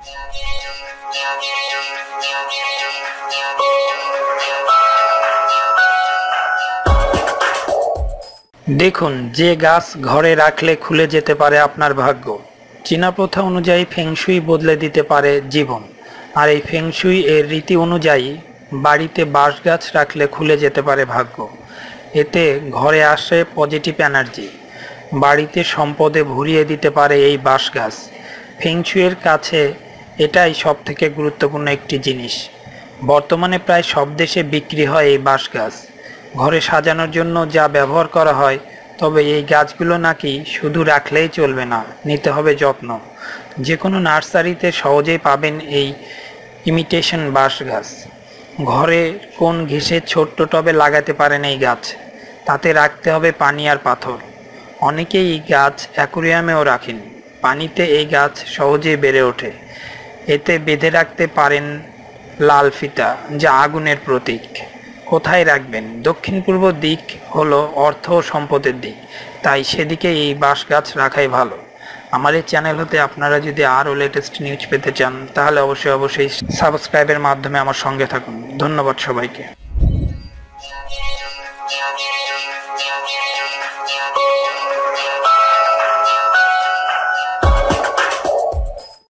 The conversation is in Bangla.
দেখুন, যে গাছ ঘরে রাখলে খুলে যেতে পারে আপনার ভাগ্য। চীনা প্রথা অনুযায়ী ফেংশুই বদলে দিতে পারে জীবন। আর এই ফেংশুই এর রীতি অনুযায়ী বাড়িতে বাঁশ গাছ রাখলে খুলে যেতে পারে ভাগ্য। এতে ঘরে আসে পজিটিভ এনার্জি, বাড়িতে সম্পদে ভরিয়ে দিতে পারে এই বাঁশ গাছ। ফেংশুইয়ের কাছে এটাই সব থেকে গুরুত্বপূর্ণ একটি জিনিস। বর্তমানে প্রায় সব দেশে বিক্রি হয় এই বাঁশ গাছ। ঘরে সাজানোর জন্য যা ব্যবহার করা হয়, তবে এই গাছগুলো নাকি শুধু রাখলেই চলবে না, নিতে হবে যত্ন। যে কোনো নার্সারিতে সহজেই পাবেন এই ইমিটেশন বাঁশ গাছ। ঘরে কোন ঘেঁষে ছোট্ট টবে লাগাতে পারেন এই গাছ। তাতে রাখতে হবে পানি আর পাথর। অনেকেই এই গাছ অ্যাকুরিয়ামেও রাখেন। পানিতে এই গাছ সহজেই বেড়ে ওঠে। এতে বেঁধে রাখতে পারেন লাল ফিতা, যা আগুনের প্রতীক। কোথায় রাখবেন? দক্ষিণ পূর্ব দিক হলো অর্থ ও সম্পদের দিক, তাই সেদিকে এই বাঁশ গাছ রাখাই ভালো। আমার এই চ্যানেল হতে আপনারা যদি আরও লেটেস্ট নিউজ পেতে চান, তাহলে অবশ্যই সাবস্ক্রাইবের মাধ্যমে আমার সঙ্গে থাকুন। ধন্যবাদ সবাইকে।